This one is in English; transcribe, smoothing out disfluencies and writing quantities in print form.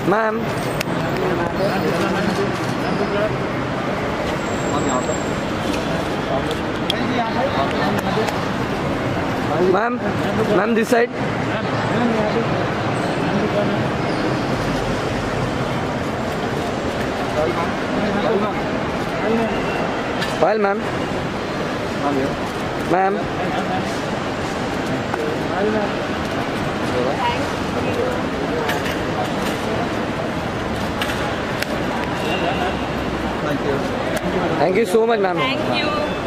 Ma'am. Ma'am. Ma'am, this side. Payal, ma'am. Ma'am. Thank you so much, ma'am. Thank you.